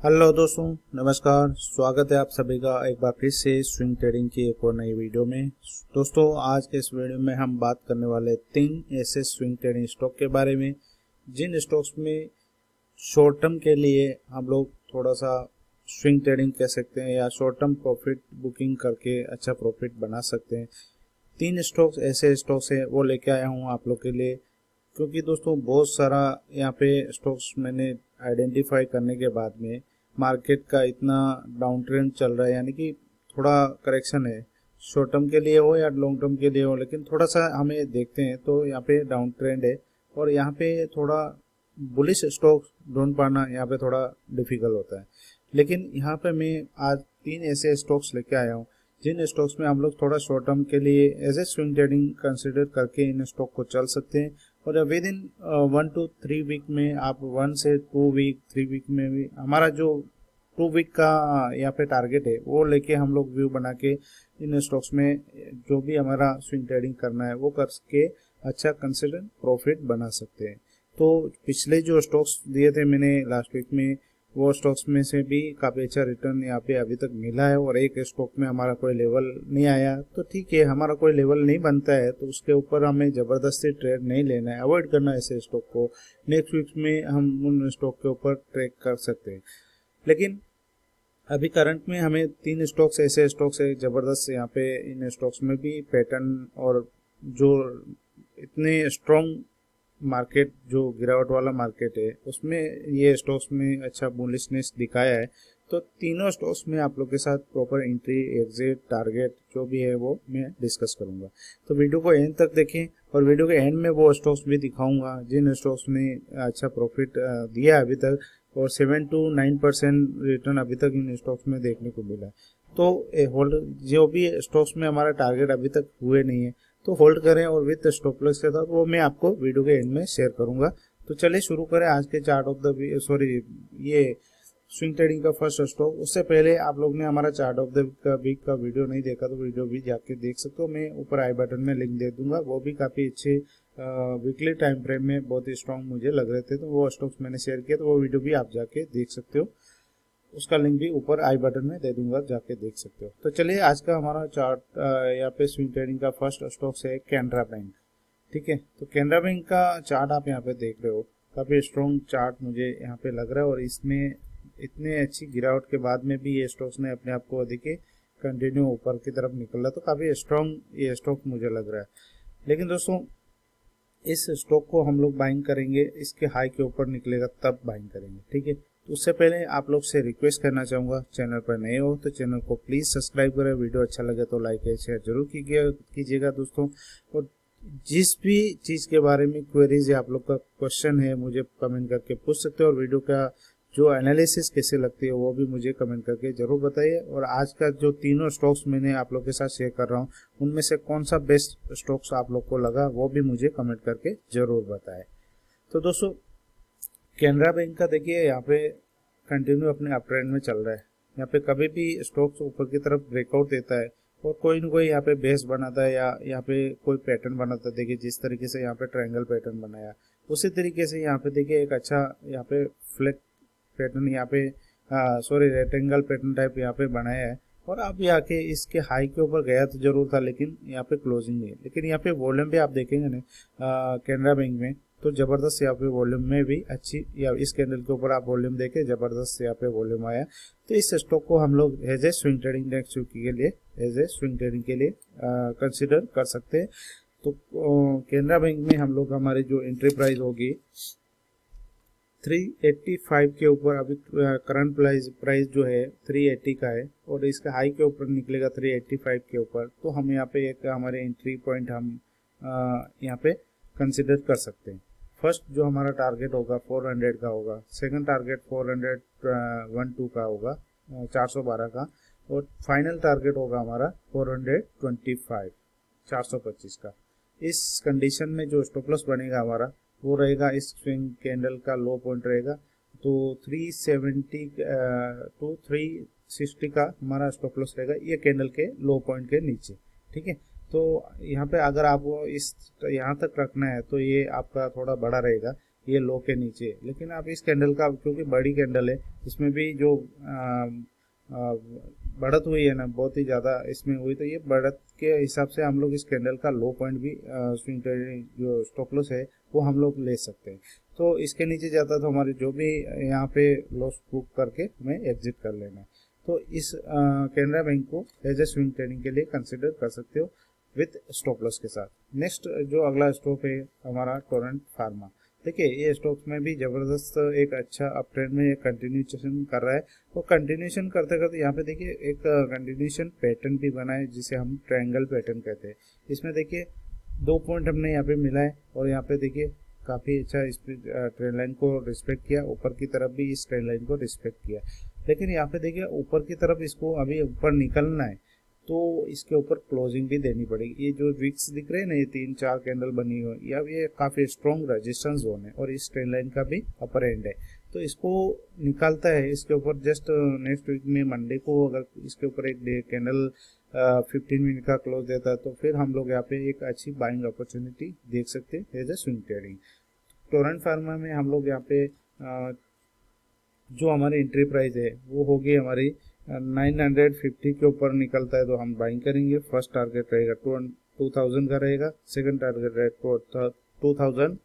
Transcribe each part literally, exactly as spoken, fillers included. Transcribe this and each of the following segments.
Hello दोस्तों, नमस्कार। स्वागत है आप सभी का एक बार फिर से स्विंग ट्रेडिंग की एक और नई वीडियो में। दोस्तों, आज के इस वीडियो में हम बात करने वाले तीन ऐसे स्विंग ट्रेडिंग स्टॉक के बारे में जिन स्टॉक्स में शॉर्ट टर्म के लिए हम लोग थोड़ा सा स्विंग ट्रेडिंग कह सकते हैं या शॉर्ट टर्म प्रॉफिट बुकिंग करके अच्छा प्रॉफिट बना सकते हैं। तीन स्टॉक्स ऐसे स्टॉक्स हैं, वो लेके आया हूँ आप लोग के लिए, क्योंकि दोस्तों बहुत सारा यहाँ पे स्टॉक्स मैंने आइडेंटिफाई करने के बाद में मार्केट का इतना डाउन ट्रेंड चल रहा है, यानी कि थोड़ा करेक्शन है, शॉर्ट टर्म के लिए हो या लॉन्ग टर्म के लिए हो, लेकिन थोड़ा सा हमें देखते हैं तो यहाँ पे डाउन ट्रेंड है और यहाँ पे थोड़ा बुलिश स्टॉक ढूंढ पाना यहाँ पे थोड़ा डिफिकल्ट होता है। लेकिन यहाँ पे मैं आज तीन ऐसे स्टॉक्स लेके आया हूँ जिन स्टॉक्स में हम लोग थोड़ा शॉर्ट टर्म के लिए as a swing trading consider करके इन स्टॉक को चल सकते हैं और within one two three week में आप वन से टू वीक थ्री वीक में भी हमारा जो टू वीक का यहाँ पे टारगेट है वो लेके हम लोग व्यू बना के इन स्टॉक्स में जो भी हमारा स्विंग ट्रेडिंग करना है वो करके अच्छा कंसिडर प्रॉफिट बना सकते हैं। तो पिछले जो स्टॉक्स दिए थे मैंने लास्ट वीक में, वो स्टॉक्स में से भी काफ़ी अच्छा रिटर्न यहाँ पे अभी तक मिला है और एक स्टॉक में हमारा कोई लेवल नहीं आया, तो ठीक है, हमारा कोई लेवल नहीं बनता है तो उसके ऊपर हमें ज़बरदस्ती ट्रेड नहीं लेना है, अवॉइड करना है ऐसे स्टॉक को। नेक्स्ट वीक में हम उन स्टॉक के ऊपर ट्रेड कर सकते हैं। लेकिन अभी करंट में हमें तीन स्टॉक्स ऐसे स्टॉक्स है ज़बरदस्त, यहाँ पे इन स्टॉक्स में भी पैटर्न और जो इतने स्ट्रॉन्ग मार्केट जो गिरावट वाला मार्केट है उसमें ये स्टॉक्स में अच्छा बुलिशनेस दिखाया है। तो तीनों स्टॉक्स में आप लोग के साथ प्रॉपर एंट्री, एग्जिट, टारगेट जो भी है वो मैं डिस्कस करूंगा। तो वीडियो को एंड तक देखें और वीडियो के एंड में वो स्टॉक्स भी दिखाऊंगा जिन स्टॉक्स ने अच्छा प्रॉफिट दिया अभी तक और seven to nine percent return अभी तक इन स्टॉक्स में देखने को मिला है। तो होल्ड जो भी स्टॉक्स में हमारा टारगेट अभी तक हुए नहीं है तो होल्ड करें और विद स्टॉप लॉस के साथ, वो मैं आपको वीडियो के एंड में शेयर करूंगा। तो चलिए शुरू करें आज के चार्ट ऑफ द सॉरी ये स्विंग ट्रेडिंग का फर्स्ट स्टॉक। उससे पहले आप लोग ने हमारा चार्ट ऑफ द वीक का वीडियो नहीं देखा तो वीडियो भी जाके देख सकते हो, मैं ऊपर आई बटन में लिंक दे दूंगा। वो भी काफी अच्छे वीकली टाइम फ्रेम में बहुत ही स्ट्रॉन्ग मुझे लग रहे थे, तो वो स्टॉक्स मैंने शेयर किया, तो वो वीडियो भी आप जाके देख सकते हो, उसका लिंक भी ऊपर आई बटन में दे दूंगा, जाके देख सकते हो। तो चलिए आज का हमारा चार्ट यहाँ पे स्विंग ट्रेडिंग का फर्स्ट स्टॉक है कैनरा बैंक। ठीक है, तो कैनरा बैंक का चार्ट आप यहाँ पे देख रहे हो, काफी स्ट्रॉन्ग चार्ट मुझे यहाँ पे लग रहा है और इसमें इतने अच्छी गिरावट के बाद में भी ये स्टॉक्स ने अपने आप को देखिए कंटिन्यू ऊपर की तरफ निकला, तो काफी स्ट्रॉन्ग ये स्टॉक मुझे लग रहा है। लेकिन दोस्तों इस स्टॉक को हम लोग बाइंग करेंगे, इसके हाई के ऊपर निकलेगा तब बाइंग करेंगे। ठीक है, तो उससे पहले आप लोग से रिक्वेस्ट करना चाहूँगा, चैनल पर नए हो तो चैनल को प्लीज़ सब्सक्राइब करें, वीडियो अच्छा लगे तो लाइक है शेयर जरूर कीजिएगा दोस्तों। और जिस भी चीज़ के बारे में क्वेरीज या आप लोग का क्वेश्चन है मुझे कमेंट करके पूछ सकते हो और वीडियो का जो एनालिसिस कैसे लगती है वो भी मुझे कमेंट करके जरूर बताइए। और आज का जो तीनों स्टॉक्स मैंने आप लोग के साथ शेयर कर रहा हूँ उनमें से कौन सा बेस्ट स्टॉक्स आप लोग को लगा वो भी मुझे कमेंट करके जरूर बताएं। तो दोस्तों कैनरा बैंक का देखिए यहाँ पे कंटिन्यू अपने अप ट्रेंड में चल रहा है, यहाँ पे कभी भी स्टॉक्स ऊपर की तरफ ब्रेकआउट देता है और कोई न कोई यहाँ पे बेस बनाता है या यहाँ पे कोई पैटर्न बनाता है। देखिए जिस तरीके से यहाँ पे ट्रायंगल पैटर्न बनाया, उसी तरीके से यहाँ पे देखिए एक अच्छा यहाँ पे फ्लैग पैटर्न यहाँ पे सॉरी रेक्टेंगल पैटर्न टाइप यहाँ पे बनाया है और अब यहाँ के इसके हाई के ऊपर गया तो जरूर था, लेकिन यहाँ पे क्लोजिंग नहीं है। लेकिन यहाँ पे वॉल्यूम भी आप देखेंगे ना कैनरा बैंक में, तो जबरदस्त यहाँ पे वॉल्यूम में भी अच्छी, या इस कैंडल के ऊपर आप वॉल्यूम देखें जबरदस्त यहाँ पे वॉल्यूम आया। तो इस स्टॉक को हम लोग as a swing trading next week के लिए एज ए स्विंग ट्रेडिंग के लिए कंसिडर कर सकते हैं। तो कैनरा बैंक में हम लोग हमारी जो एंट्री प्राइस होगी थ्री एट्टी फाइव के ऊपर, अभी करंट प्राइस प्राइस जो है थ्री एट्टी का है और इसका हाई के ऊपर निकलेगा थ्री एट्टी फाइव के ऊपर, तो हम यहाँ पे एक हमारे एंट्री पॉइंट हम यहाँ पे कंसिडर कर सकते हैं। फर्स्ट जो हमारा टारगेट होगा फोर हंड्रेड का होगा, second target four hundred one two का होगा चार सौ बारह का, और फाइनल टारगेट होगा हमारा फोर हंड्रेड ट्वेंटी फाइव चार सौ पच्चीस का। इस कंडीशन में जो स्टॉप लॉस बनेगा हमारा वो रहेगा, इस स्विंग कैंडल का लो पॉइंट रहेगा तो three seventy to three sixty का हमारा स्टॉप लॉस रहेगा ये कैंडल के लो पॉइंट के नीचे। ठीक है, तो यहाँ पे अगर आपको इस यहाँ तक रखना है तो ये आपका थोड़ा बड़ा रहेगा, ये लो के नीचे है। लेकिन आप इस कैंडल का, क्योंकि बड़ी कैंडल है, इसमें भी जो आ, आ, बढ़त हुई है ना बहुत ही ज़्यादा इसमें हुई, तो ये बढ़त के हिसाब से हम लोग इस कैंडल का लो पॉइंट भी स्विंग ट्रेडिंग जो स्टॉप लॉस है वो हम लोग ले सकते हैं। तो इसके नीचे जाता तो हमारे जो भी यहाँ पे लॉस बुक करके हमें एग्जिट कर लेना है। तो इस कैनरा बैंक को एज ए स्विंग ट्रेडिंग के लिए कंसिडर कर सकते हो विथ स्टॉप लॉस के साथ। नेक्स्ट जो अगला स्टॉक है हमारा टोरेंट फार्मा। देखिए ये स्टॉक में भी जबरदस्त एक अच्छा अप ट्रेंड में कंटिन्यूएशन कर रहा है। तो कंटिन्यूएशन करते करते यहाँ पे देखिए एक कंटिन्यूएशन पैटर्न भी बना है जिसे हम ट्रायंगल पैटर्न कहते हैं। इसमें देखिए दो पॉइंट हमने यहाँ पे मिला है और यहाँ पे देखिए काफ़ी अच्छा इस ट्रेंड लाइन को रिस्पेक्ट किया, ऊपर की तरफ भी इस ट्रेंड लाइन को रिस्पेक्ट किया। लेकिन यहाँ पे देखिए ऊपर की तरफ इसको अभी ऊपर निकलना है तो इसके ऊपर क्लोजिंग भी देनी पड़ेगी। ये जो विक्स दिख रहे हैं ना, ये तीन चार कैंडल बनी हुई, या ये काफ़ी स्ट्रॉन्ग रेजिस्टेंस जोन है और इस ट्रेंड लाइन का भी अपर एंड है। तो इसको निकालता है, इसके ऊपर जस्ट नेक्स्ट वीक में मंडे को अगर इसके ऊपर एक डे कैंडल फिफ्टीन मिनट का क्लोज देता है तो फिर हम लोग यहाँ पे एक अच्छी बाइंग अपॉर्चुनिटी देख सकते हैं as a swing trading. Torrent Pharma में हम लोग यहाँ पे आ, जो हमारी एंट्री प्राइस है वो होगी हमारी नाइन हंड्रेड फिफ्टी के ऊपर निकलता है तो हम बाइंग करेंगे। फर्स्ट टारगेट रहेगा टू थाउजेंड का रहेगा, सेकंड टारगेट रहेगा टू थाउजेंड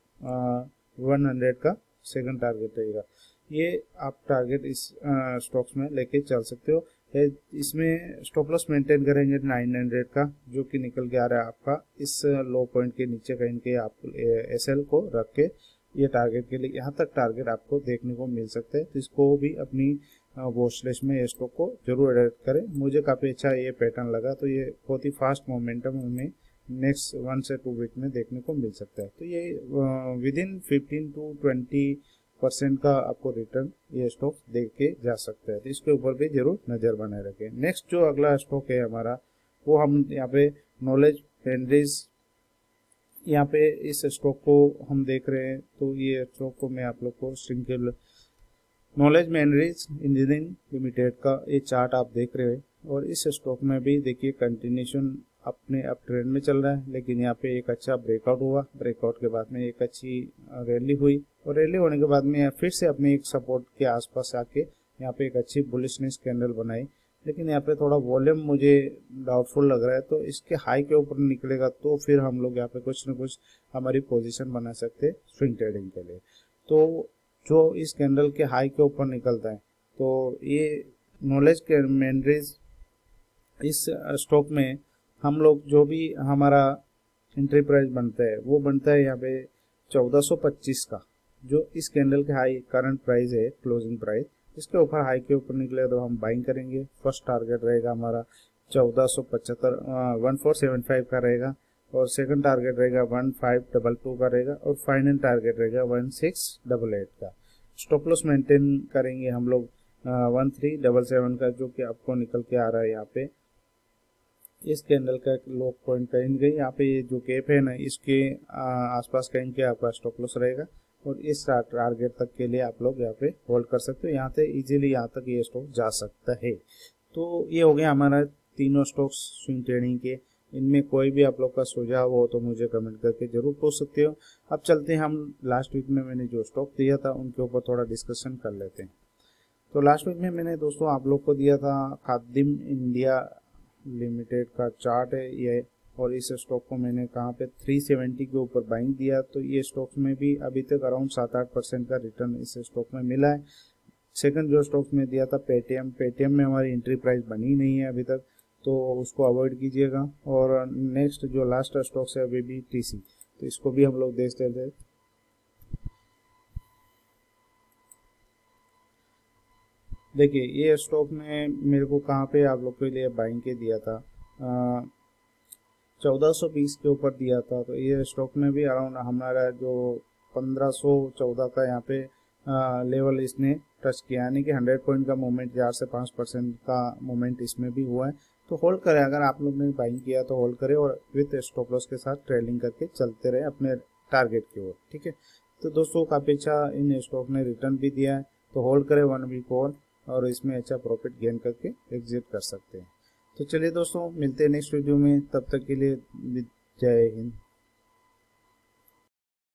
वन हंड्रेड का सेकंड टारगेट रहेगा। ये आप टारगेट इस स्टॉक्स में लेके चल सकते हो। इसमें स्टॉप लॉस मेंटेन करेंगे नाइन हंड्रेड का जो कि निकल के आ रहा है आपका इस लो पॉइंट के नीचे कहीं के आप एसएल को रख के ये टारगेट के लिए यहाँ तक टारगेट आपको देखने को मिल सकता है। तो इसको भी अपनी वॉच लिस्ट में स्टॉक को जरूर ऐड करें। मुझे काफ़ी अच्छा ये पैटर्न लगा, तो ये बहुत ही फास्ट मोमेंटम हमें नेक्स्ट वन से टू वीक में देखने को मिल सकता है। तो ये within fifteen to twenty percent का आपको रिटर्न ये स्टॉक देख के जा सकता है। तो इसके ऊपर भी जरूर नज़र बनाए रखें। नेक्स्ट जो अगला स्टॉक है हमारा वो हम यहाँ पे नॉलेज पेनरीज, यहाँ पे इस स्टॉक को हम देख रहे हैं। तो ये स्टॉक को मैं आप लोग को श्रिंकेबल नॉलेज मेनरीज इंजीनियरिंग लिमिटेड का ये चार्ट आप देख रहे हो और इस स्टॉक में भी देखिए कंटिन्यूशन अपने अप ट्रेंड में चल रहा है। लेकिन यहाँ पे एक अच्छा ब्रेकआउट हुआ, ब्रेकआउट के बाद में एक अच्छी रैली हुई और रैली होने के बाद में फिर से अपने एक सपोर्ट के आसपास आके यहाँ पे एक अच्छी बुलिशनेस कैंडल बनाई। लेकिन यहाँ पे थोड़ा वॉल्यूम मुझे डाउटफुल लग रहा है, तो इसके हाई के ऊपर निकलेगा तो फिर हम लोग यहाँ पे कुछ न कुछ हमारी पोजीशन बना सकते हैं स्विंग ट्रेडिंग के लिए। तो जो इस कैंडल के हाई के ऊपर निकलता है तो ये नॉलेज के मेनरीज इस स्टॉक में हम लोग जो भी हमारा एंट्री प्राइस बनता है वो बनता है यहाँ पे चौदह सौ पच्चीस का, जो इस कैंडल के हाई करंट प्राइस है क्लोजिंग प्राइस। इसके ऊपर हाई के ऊपर निकले तो हम बाइंग करेंगे। फर्स्ट टारगेट रहेगा हमारा चौदह सौ पचहत्तर वन फोर सेवन फाइव का रहेगा और सेकंड टारगेट रहेगा वन फाइव डबल टू का रहेगा और फाइनल टारगेट रहेगा वन सिक्स डबल एट का। स्टॉप लॉस मेंटेन करेंगे हम लोग वन थ्री डबल सेवन का, जो कि आपको निकल के आ रहा है यहाँ पे इस कैंडल का लो पॉइंट कहीं गई। यहाँ पे ये जो कैप है ना इसके आसपास कहीं के आपका स्टॉप लॉस रहेगा और इस टारगेट तक के लिए आप लोग यहाँ पे होल्ड कर सकते हो। यहाँ से इजीली यहाँ तक ये स्टॉक जा सकता है। तो ये हो गया हमारा तीनों स्टॉक्स स्विंग ट्रेडिंग के। इनमें कोई भी आप लोग का सुझाव हो तो मुझे कमेंट करके जरूर पूछ सकते हो। अब चलते हैं हम लास्ट वीक में मैंने जो स्टॉक दिया था उनके ऊपर थोड़ा डिस्कशन कर लेते हैं। तो लास्ट वीक में मैंने दोस्तों आप लोग को दिया था खादिम इंडिया लिमिटेड का चार्ट है ये, और इस स्टॉक को मैंने कहाँ पे थ्री सेवेंटी के ऊपर बाइंग दिया। तो ये स्टॉक्स में भी अभी तक अराउंड सात आठ परसेंट का रिटर्न इस स्टॉक में मिला है। सेकंड जो स्टॉक्स में दिया था पेटीएम, पेटीएम में हमारी एंट्री प्राइस बनी नहीं है अभी तक, तो उसको अवॉइड कीजिएगा। और नेक्स्ट जो लास्ट स्टॉक्स है अभी भी टीसी, तो इसको भी हम लोग देखते थे। देखिए ये स्टॉक में मेरे को कहाँ पे आप लोग के लिए बाइंग के दिया था, चौदह सौ बीस के ऊपर दिया था। तो ये स्टॉक में भी अराउंड हमारा जो पंद्रह सौ चौदह का यहाँ पे आ, लेवल इसने टच किया, यानी कि हंड्रेड पॉइंट का मूवमेंट, चार से पाँच परसेंट का मूवमेंट इसमें भी हुआ है। तो होल्ड करें, अगर आप लोग ने बाइंग किया तो होल्ड करें और विथ स्टॉप लॉस के साथ ट्रेलिंग करके चलते रहे अपने टारगेट की ओर। ठीक है, तो दोस्तों काफ़ी अच्छा इन स्टॉक ने रिटर्न भी दिया है, तो होल्ड करें वन वीक और और इसमें अच्छा प्रॉफिट गेन करके एग्जिट कर सकते हैं। तो चलिए दोस्तों मिलते हैं नेक्स्ट वीडियो में, तब तक के लिए जय हिंद।